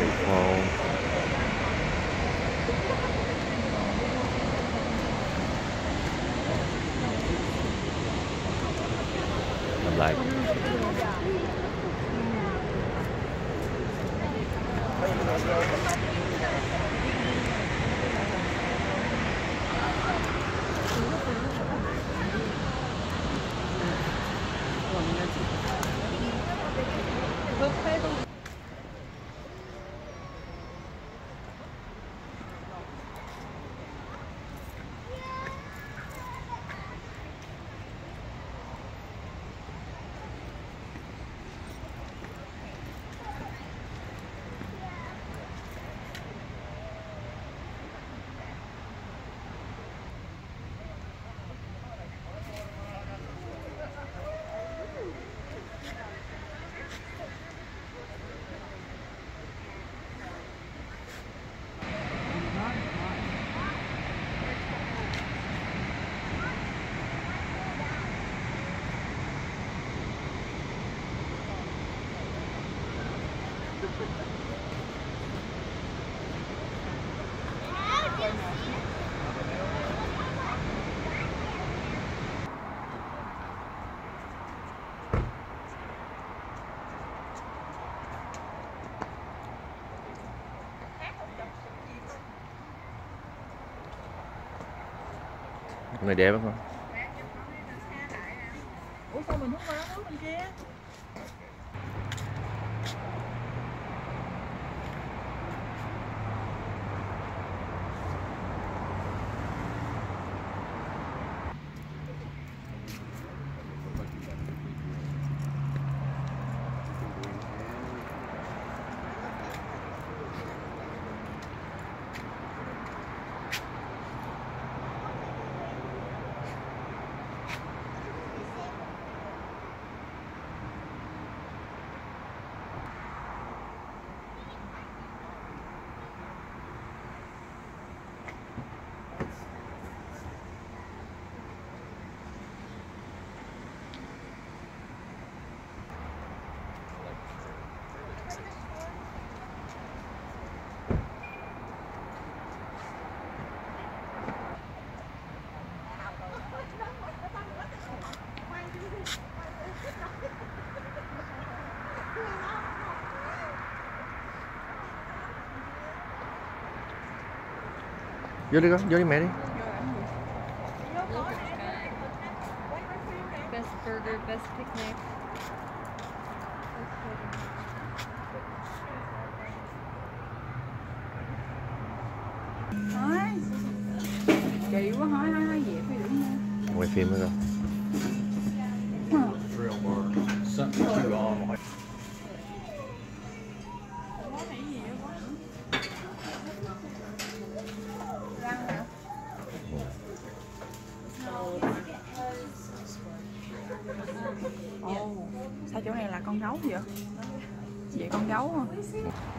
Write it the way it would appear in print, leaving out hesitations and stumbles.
iPhone. Làm lại. Này đẹp không? Ủa sao mình không qua nước bên kia? Vô đi con, vô đi mẹ đi. Best burger, best picnic. Hỏi kỳ quá, hỏi dẹp đi đừng nha. Quay phim nữa rồi. Ồ, sao chỗ này là con gấu vậy? Vậy con gấu hả?